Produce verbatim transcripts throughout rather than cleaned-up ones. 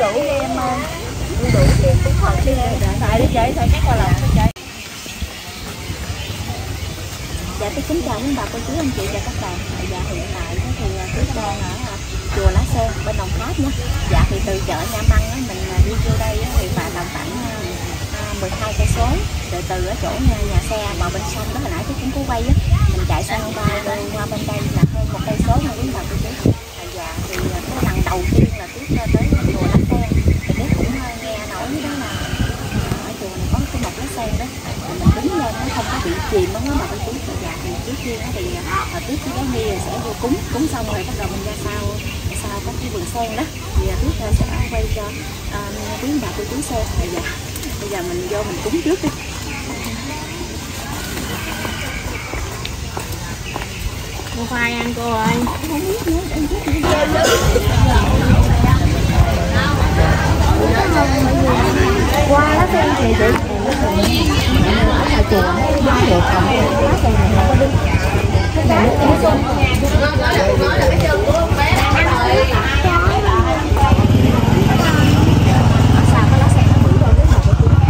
đủ đi em ơi. Đu đủ đi em cũng thật đi em. Xài đi chị, xài các qua lòng đi chị. Dạ tôi kính chào quý bà cô chú anh chị và các bạn. Dạ hiện tại thì Tuyết đang ở chùa Lá Sen bên Đồng Tháp nhé. Dạ thì từ chợ Nha Măng á, mình đi vô đây thì phải tầm khoảng mười hai cây số. Từ từ ở chỗ nhà, nhà xe bờ bên sông đó hồi nãy tôi cũng có quay á, mình chạy sang qua qua bên đây là hơn một cây số nữa quý bà cô chú. Dạ thì cái lần đầu tiên là Tuyết tới chùa Lá Sen thì Tuyết cũng nghe nói đó là ở chùa này có cái mộc lá sen đó, mình đứng lên nó không có bị chìm đó bà cô chú. Dạ thì trước tiên thì Tuyết với Gái Nhi sẽ vô cúng, cúng xong rồi bắt đầu mình ra sau sau có cái vườn sen đó thì Tuyết sẽ quay cho uh, quý bà cô chú xem. Dạ bây giờ mình vô mình cúng trước đi. Mua khoai ăn cô ơi. Không biết nữa, ăn trước nữa. Qua lá sen thì chị ở ngoài chùa giống được còn lá sen này không có đi. Cái này nước lá sen. Nói là nói là cái chân của con bé đang ở đây. Ở sao cái lá sen nó bự rồi rất là bự.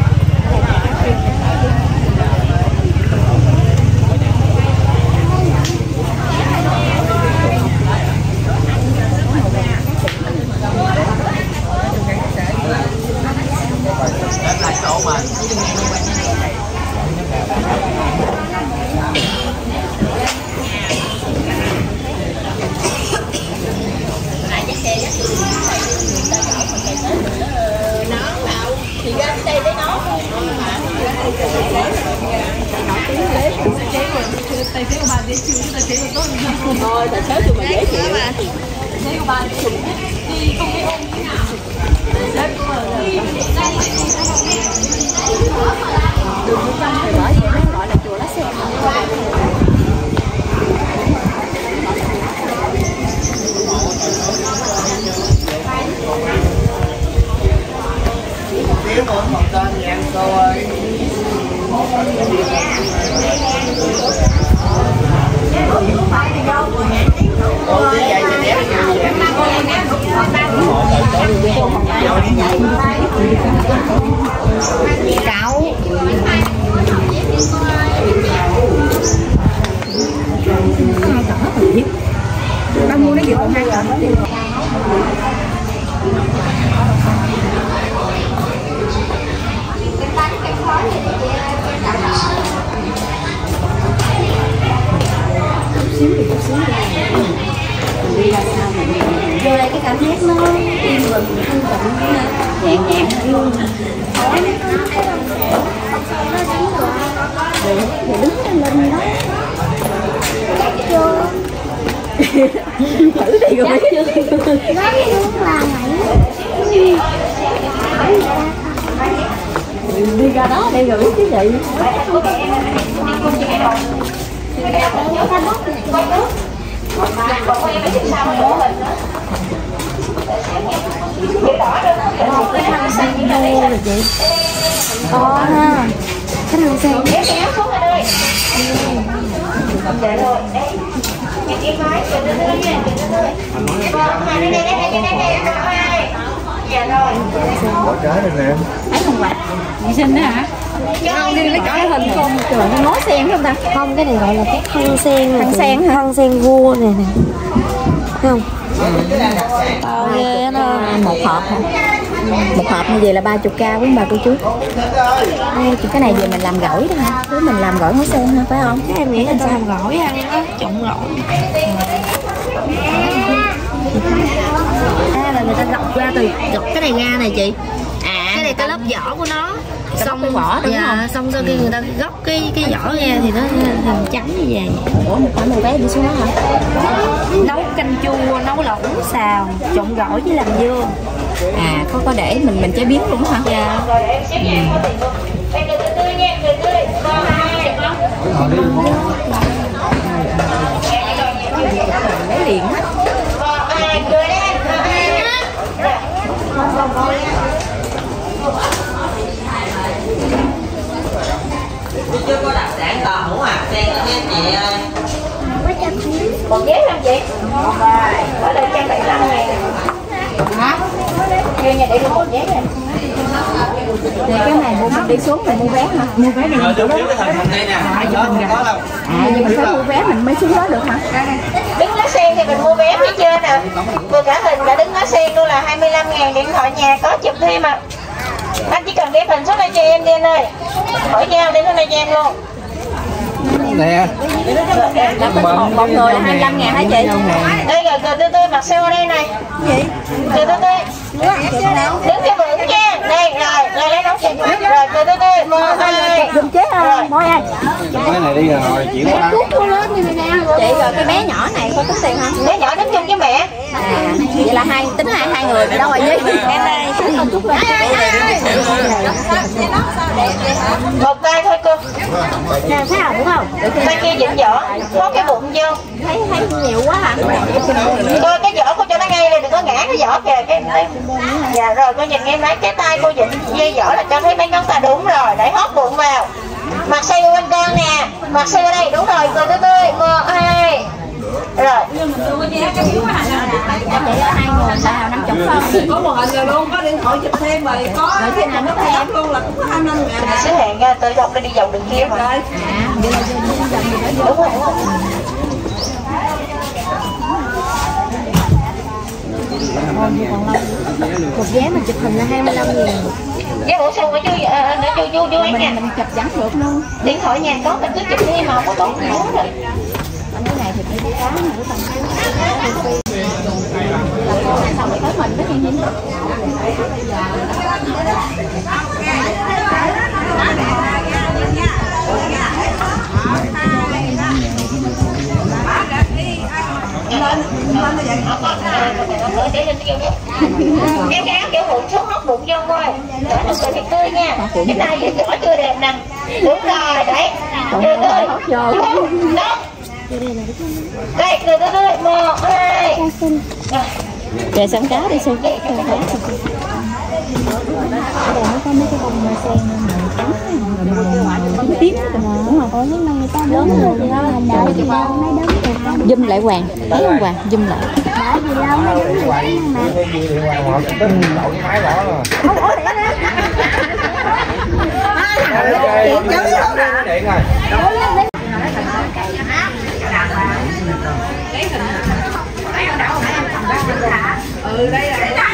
Lại chỗ mà lại cái xe dắt người ta chở mình chạy tới mình nó nào thì ra cái đây lấy nó nổi tiếng đấy tài xế của bà dễ chịu chứ tài xế của tôi thôi tài xế của bà dễ chịu tài xế của bà chịu đi không biết ôm như nào tài xế của bà đường bên trong thì bởi vậy nó gọi là chùa Lá Sen. tiếng nữa một tên nha cô ơi. Cô tí vậy cho đẹp cậu ba mua nó gì còn hai cỡ đi. Xíu đi, chút xíu đi. Mình đi ra sao mình vô đây cái cảm giác nó yên bình, thanh tịnh, nhẹ nhàng hơn. Rồi đứng lên đó. Chưa. Thử đi rồi. Gắn xuống là mày. Đi ra đó đây rồi chứ gì. Cái thằng sen mua rồi chị. Có ha. Cái thằng sen. Dạ rồi. Em nói cho nó đưa nha, cho nó đưa. Vâng, hai đây đây đây đây đây đây. Dạ rồi. Bỏ trái này nè. Thấy không vậy? Chị xin đó hả? Không đi lấy cái hình không? Trời nó ngó sen không ta? Không, cái này gọi là cái thân sen. Thân sen hả? Thân sen vua này nè. Thấy không? Bao ghê nó một hộp hả? Một hộp như vậy là ba mươi k quý bà cô chú. Cái này về mình làm gỏi đó hả? Chứ mình làm gỏi ngó sen ha, phải không? Cái em nghĩ là sao làm gỏi ăn á, trộn gỏi. À là người ta gọt ra từ gọt cái này ra này chị. À, cái này cái lớp vỏ của nó. Xong cái vỏ đúng dạ, không? xong sau khi người ta góc cái cái vỏ ra thì nó thành trắng như vậy. Ủa một khoảng một bé đi xuống đó hả? Nấu canh chua, nấu lẩu xào, trộn gỏi với làm dưa. À có có để mình mình chế biến luôn hả? Dạ. Lấy liền á. Chưa có đặc sản tò hủ hạt sen nha chị ơi. Còn vé không chị? Rồi, ở đây trăm bảy mươi lăm ngàn. Hả? Kêu nhà để một vé này. Thì cái này mua mình đi xuống mình mua vé hả? Mua vé mình chỗ đó. À nhưng mình phải mua vé mình mới xuống đó được hả? Đứng lá sen thì mình mua vé phía trên nè. Vừa cả hình cả đứng lá sen luôn là hai mươi lăm ngàn, điện thoại nhà có chụp thêm à. Anh chỉ cần ghép hình số này cho em đi anh ơi. Hỏi nhau để số này cho em luôn. Nè. Là một, một người là hai mươi lăm ngàn hả chị? Đây rồi cờ tươi tươi mặc xeo ở đây này. Gì? Cờ tươi tươi. Đứng cho vững nha. Đây rồi, rồi lấy nóng cho rồi cờ tươi tươi. Một hai. Dùng chế Môi ơi. Cái này đi rồi chuyển qua. Chị rồi cái bé nhỏ này có tính tiền không? Bé nhỏ đứng chung với mẹ. À, vậy là hai tính hai hai người đâu rồi với em đây. Một tay thôi cô. Nè thấy không đúng không? Tay kia vịnh vỏ, có cái bụng vô. Thấy thấy nhiều quá hả? Cô cái vỏ cô cho nó ngay lên, đừng có ngã cái vỏ kìa cái. Dạ rồi cô nhìn em lấy cái tay cô vịnh dây vỏ là cho thấy mấy ngón tay đúng rồi, để hót bụng vào. Mặt xoay bên con nè, mặt xoay ở đây đúng rồi, cười tươi tươi, một hai. Rồi. Chị ở hai người sao năm chục không? Có một hình rồi luôn, có điện thoại chụp thêm rồi có. Rồi khi nào nó thêm luôn là cũng có hai mươi lăm ngàn. Xứ hẹn nha, tôi dọc đi vòng đường kia mà. À, vậy là Đúng rồi, đúng rồi. một vé mình chụp hình là hai mươi lăm ngàn. Vé bổ sung ở chui ở chui chui chui Mình nha. mình chụp chẳng được luôn. Điện thoại nhà có mình cứ chụp thêm mà không có tốn nữa rồi. Cái này thì phải có mà của tầm xong rồi tới mình đó thiên nhiên. Cái cái kiểu bụng xuống hót bụng vô coi. Đó là cười thiệt tươi nha. Cái tay vậy nhỏ chưa đẹp nè. Đúng rồi, đấy. Tươi tươi. Đó. Đây, cười tươi tươi. Một, hai. Về sẵn cá đi xem cái con cá. Ở đây nó có mấy cái bông sen trắng rồi tím đúng không? Ủa nhưng mà người ta lớn rồi thì không đợi gì đâu, mấy đứa rồi. Zoom lại Hoàng, thấy không Hoàng? Zoom lại. Đợi gì đâu, mấy đứa rồi mà. Đậu cái máy bỏ rồi. Không ủa để đó. Điện rồi. Ừ đây là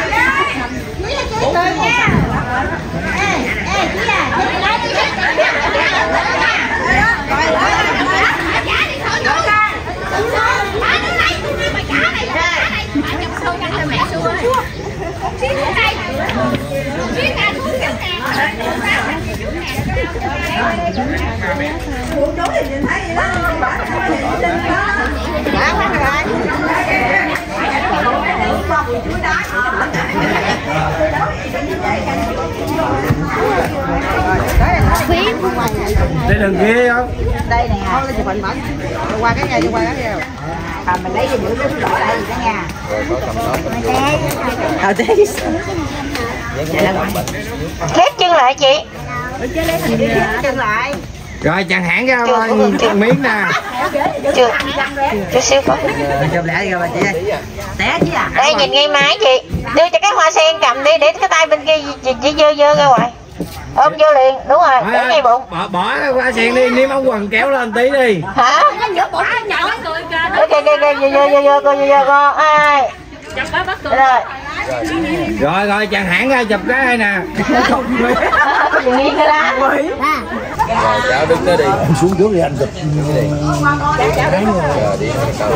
Tôi nha. Ê, ê chị à, chị lấy đi. Đây đằng kia không? đây nè. Thôi chụp hình mẫn. Qua cái nhà, qua cái nhà. À mình lấy cái bữa đó gọi đây cả nhà. Ờ thế. Khép chân lại chị. Chân lại. Rồi chẳng hạn ra miếng nè. Chưa. Chút xíu có. Chụp lại rồi bà chị ơi. Té chứ à. Đây nhìn ngay máy chị. Đưa cho cái hoa sen cầm đi để cái tay bên kia chị dơ dơ ra ngoài. Ôm vô liền, đúng rồi, để ngay bụng. Bỏ bỏ qua sen đi, ném ống quần kéo lên tí đi. Hả? Ok ok ok, vô vô vô vô cô vô vô cô. Ai. Rồi. Rồi rồi chẳng hạn ra chụp cái này nè. Nghĩ cái lá. Rồi cháu đứng đó đi. Em xuống trước đi anh chụp. Đi. Rồi đi cầu.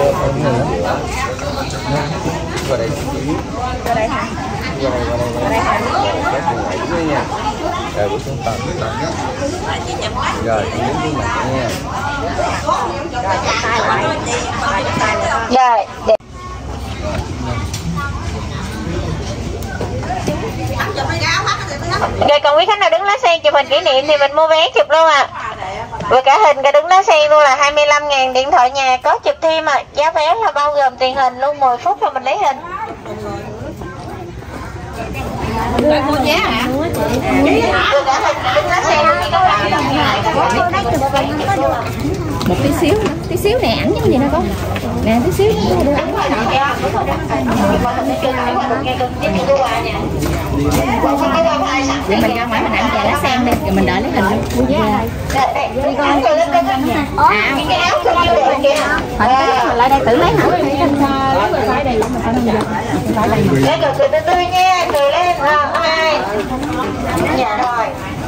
Qua đây. Qua đây hả? Qua đây hả? Nha. Rồi bước xuống tầng. Rồi chị đứng xuống mặt nha. Rồi. Rồi còn quý khách nào đứng lá sen chụp hình kỷ niệm thì mình mua vé chụp luôn à. Và cả hình cả đứng lá sen luôn là hai mươi lăm ngàn, điện thoại nhà có chụp thêm à. Giá vé là bao gồm tiền hình luôn, mười phút rồi mình lấy hình. Đưa cô giá hả? Rồi cả hình đứng lá sen luôn đi các bạn. Một tí xíu nữa, tí xíu nè, ảnh giống gì nó có. Nè tí xíu. Vậy mình ra ngoài mình ăn chè lá sen đi, rồi mình đợi lấy hình luôn. Dạ. Đi con. À, cái áo không chưa được kìa. Phải lại đây tự lấy hả? Lấy phải đây, mình phải đây. Phải đây. Lấy cười cười tươi tươi nha, cười lên. Hai. Dạ rồi.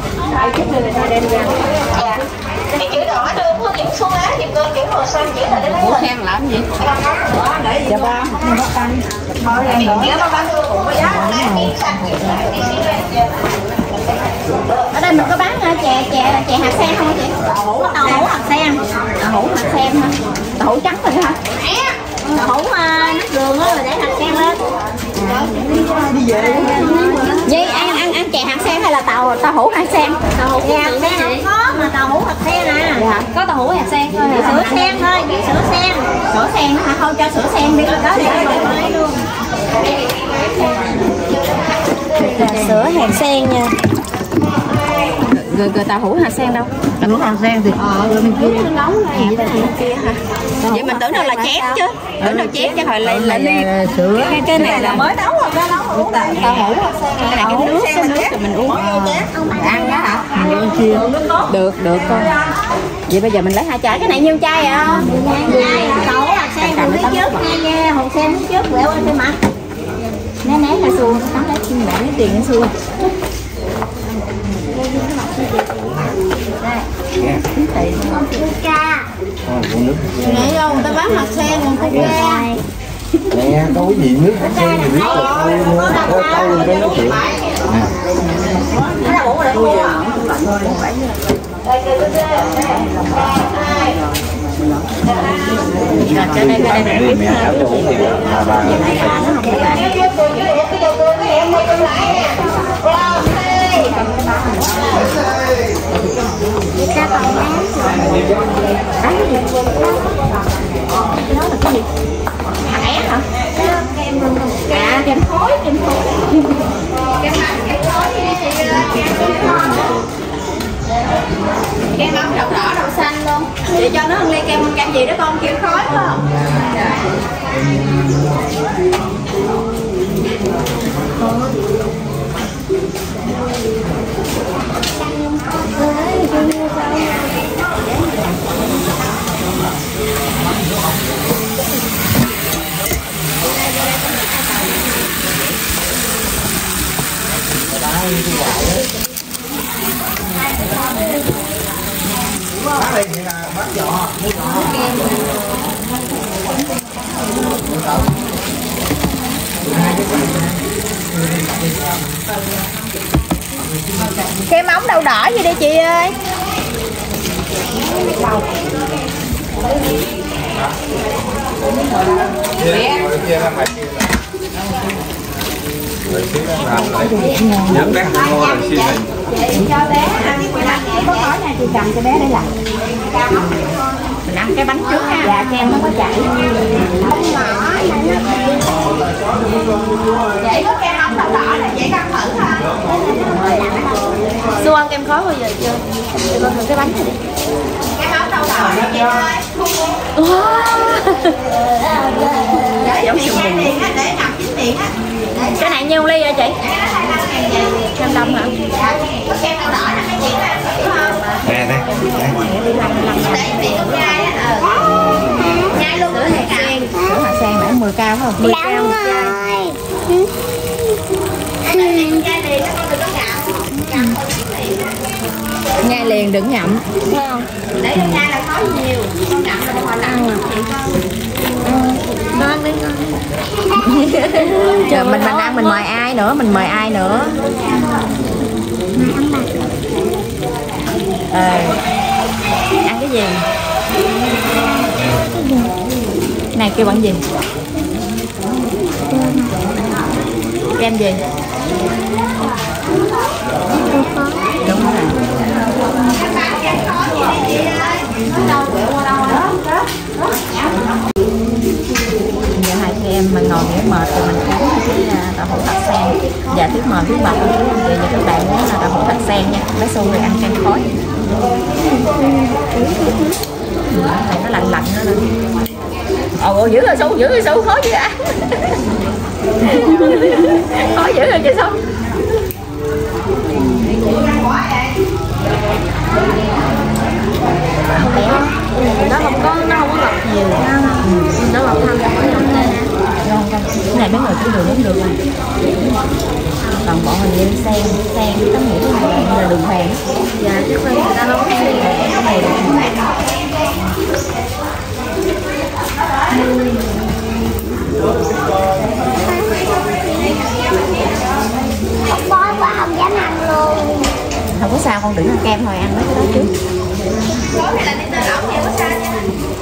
Dạ. Cái chữ đỏ đưa hướng dẫn xuống lá thì con chữ màu xanh chữ là để lấy hình. Khen làm gì? Dạ ba, nó bắt canh. Ở đây mình có bán chè chè chè hạt sen không hả chị? Tàu hũ hạt sen, tàu hũ hạt sen hả? Tàu hũ trắng rồi hả? Tàu hũ nước đường á rồi để hạt sen lên. Vậy ăn ăn ăn chè hạt sen hay là tàu tàu hũ hạt sen? Tàu hũ hạt sen không có mà tàu hũ hạt sen à. Dạ, có tàu hũ hạt sen thôi. Vị sữa sen thôi, vị sữa sen. Sữa sen hả? Không cho sữa sen đi. Đó để lấy luôn. Sữa hạt sen nha. Rồi rồi tàu hũ hạt sen đâu? Tàu hũ hạt sen thì ờ rồi mình kia nấu này vậy đó kia hả? Vậy mình tưởng đâu là chén chứ. Tưởng đâu chén chứ hồi lại lại ly. Sữa. Cái cái này là mới nấu rồi đó, nấu tàu hũ hạt sen. Cái này cái nước cái nước rồi mình uống. Ăn đó hả? Được được con. Vậy bây giờ mình lấy hai chai. Cái này nhiêu chai ạ? Chai tàu hũ hạt sen rồi nước trước nha nha, hột sen nước trước quẹo lên trên mặt. Né né là xua, tắm lấy xin bạn lấy tiền nó xua. Nãy đâu người ta bán hạt sen còn không ra. Nè, có cái gì nước hạt sen thì biết là câu câu luôn cái nước chuyện. Rồi cho đây cái đây Mẹ mẹ áo cho uống thì bà bà Ra còn bán. Bán cái gì? Nó là cái gì? Hải hả? À, kem khói, kem khói. Kem mắm, kem khói đi chị. Kem mắm đậu đỏ, đậu xanh luôn. Chị cho nó ly kem kem gì đó con, kem khói phải không? Cái móng đậu đỏ gì đi chị ơi. nhớ bé không ngon là siêu hình. Cho bé ăn có khói này chị cầm cho bé để làm. Mình ăn cái bánh trước ha. Dạ kem nó có chảy. Vậy có kem móng đậu đỏ là vậy ăn thử ha. Xu ăn kem khói bao giờ chưa? Để con thử cái bánh này đi. Kem móng đậu đỏ này chị ơi. Dạ giống như mình. Để nằm chính miệng á. Cái này nhiêu ly hả chị? Kem đông hả? Có kem đậu đỏ nè mấy chị có ăn thử không? Nè nè. Để miệng con nhai á. Nhai luôn sữa hạt sen. Sữa hạt sen nãy mười cao không? mười cao. Nhai liền đừng ngậm. Để con nhai là khói nhiều. Con ngậm là hòa lặng chị con. Ngon đi ngon. Chờ mình mình ăn mình mời ai nữa, mình mời ai nữa. Ờ. Ăn cái gì? Này kêu bằng gì? Kem gì? Đúng rồi. Giờ hai chị em mà ngồi nghỉ mệt thì mình uống cái tàu hũ hạt sen. Dạ tiếp mời tiếp bật với anh chị và các bạn muốn là tàu hũ hạt sen nha. Bé Xu rồi ăn kem khói. Này nó lạnh lạnh nữa nè. Ồ, giữ rồi Su, giữ rồi Su, khó chứ ạ. Khó giữ rồi chị Su. Nó không có, nó không có ngọt nhiều. Nó ngọt thơm. Cái này mấy người cũng đường cũng được rồi. Còn bọn mình lên sen, sen tấm nghĩ cái này là đường phèn. Dạ, chứ không người ta không có sen. Cái này là Không bói quá không dám ăn luôn. Không có sao, con đừng ăn kem thôi, ăn mấy cái đó trước. Tối này là đi tơ lỏng thì có sao nha.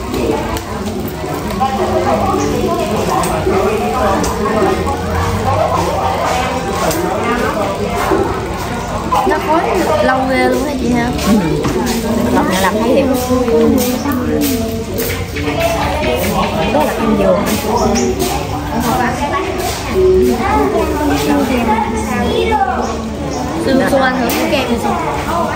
Nó khói lâu ghê luôn hả chị ha? Ừ. Lọc nhà làm thấy điểm. Đó là canh dừa. Sư Su ăn thử cái kem này xong.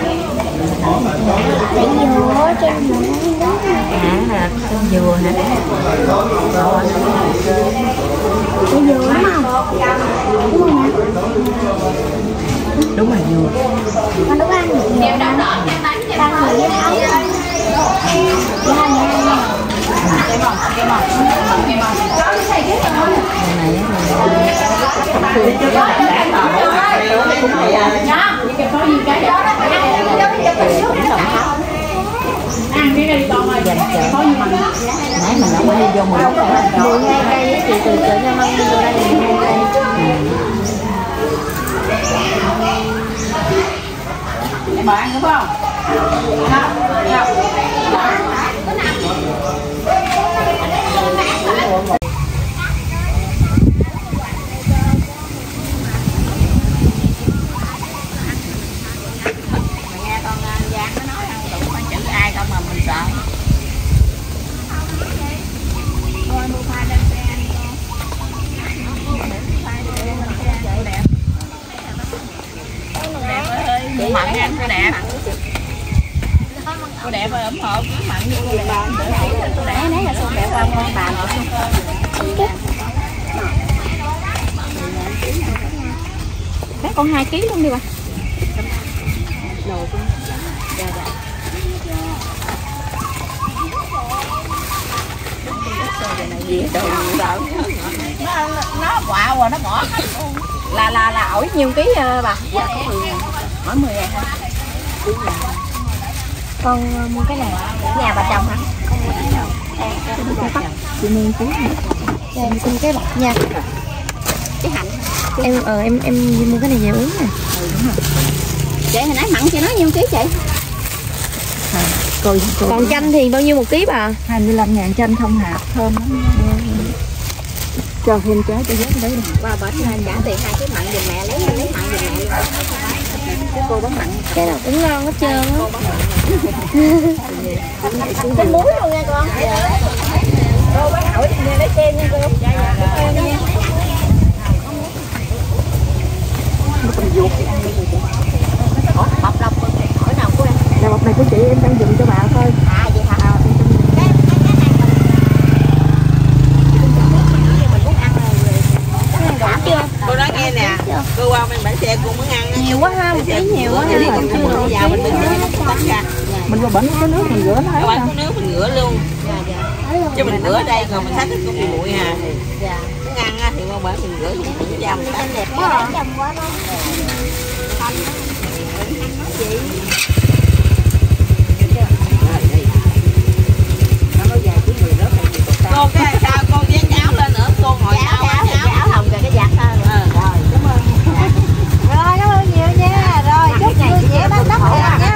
Để dừa trên mũi đó. À, canh dừa hả? Rồi. Để dừa đúng không? Đúng không ạ? Đúng rồi, dừa. Con đúng ăn được nhiều đâu. Đang người với áo. Đúng không nha? Cái mòn, cái mòn. Cái mòn. Này Ăn cái này con ơi. dành chợ. Nãy mình không đi vô mười bốn cây. mười hai cây chị từ chợ Nha Măng đi vô đây mười hai cây. Bà ăn đúng không? Nghe con Giang nó nói ăn đủ con chữ ai đâu mà mình sợ. Thôi mua khoai lên xe ăn con. Chị mặn ăn cô đẹp. Cô đẹp ơi ủng hộ cứ mặn như cô đẹp. Để nãy là xuân đẹp không con bà nội xuân. Bé con hai ký luôn đi bà. Đồ con. Dạ dạ. Nó nó quạo rồi nó bỏ là là là ổi nhiêu ký bà? Dạ có mười ngàn. Ổi mười ngàn hả? Con mua cái này nhà bà chồng hả? Con mua cái nào? Chị mua ký hả? Em xin cái bọc nha. Cái hạnh. Em ờ em em mua cái này về uống nè. Ừ đúng rồi. Chị hồi nãy mặn chị nói nhiêu ký chị? À, coi, coi Còn chanh thì bao nhiêu một ký bà? hai mươi lăm ngàn chanh không hạt, thơm lắm. Cho thêm trái cho dớt đấy đi. Qua bển trả tiền hai cái mặn giùm mẹ lấy lấy mặn giùm mẹ luôn. Cái cô bán mặn. Cái nào cũng ngon hết trơn á. Cái muối luôn nha con. Cô bán ổi nghe lấy kem nha cô. Dạ dạ. Ủa, bọc lọc ổi nào của em? Là bọc này của chị em đang dùng cho bà thôi. À vậy hả? Cô nói nghe nè, cô qua bên bãi xe cô muốn ăn á. Nhiều quá ha, một tí nhiều quá ha. Con chưa mua vào mình mình rửa tất cả. Mình qua bển có nước mình rửa nó hết. Các bạn có nước mình rửa luôn. Chứ mình rửa đây còn mình xách cái cũng bị bụi hà. Dạ. Muốn ăn á thì qua bển mình rửa cũng dầm. Đẹp quá. Chồng quá đó. Cô cái sao cô dán áo lên nữa, cô ngồi áo áo áo hồng rồi cái giặt thôi. Ờ rồi, cảm ơn. Rồi cảm ơn nhiều nha. Rồi chúc vui vẻ bán tóc đẹp nha.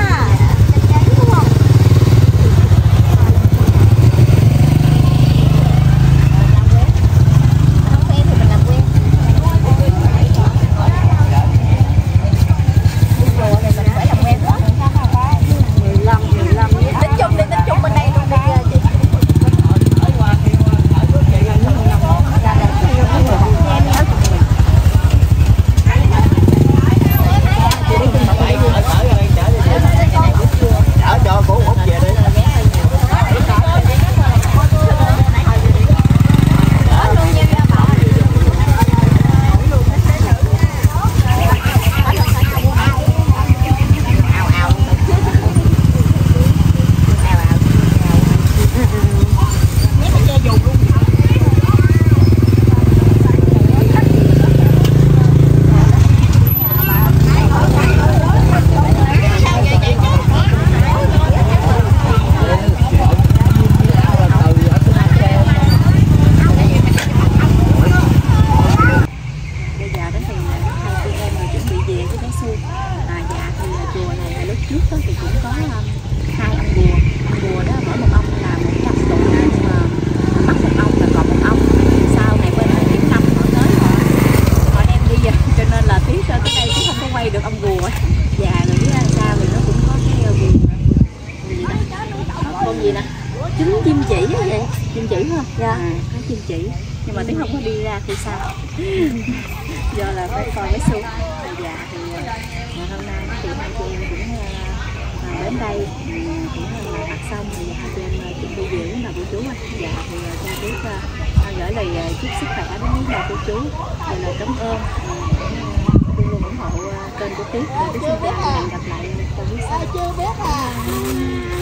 gì nè? Trứng chim chỉ á vậy. Chim chỉ không? Dạ. À, có chim chỉ. Nhưng mà tiếng không có đi ra thì sao? Do là phải coi cái xu. Dạ thì ngày hôm nay thì hai chị em cũng uh, đến đây um, cũng là mặt xong thì hai chị em chuẩn bị về với bà cô chú anh. Dạ thì uh, cho biết uh, gửi lời uh, chúc sức khỏe đến với bà cô chú. Rồi là cảm ơn uh, luôn luôn ủng hộ uh, kênh của Tiếp. Rồi Tiếp xin chào và hẹn gặp lại trong biết sau.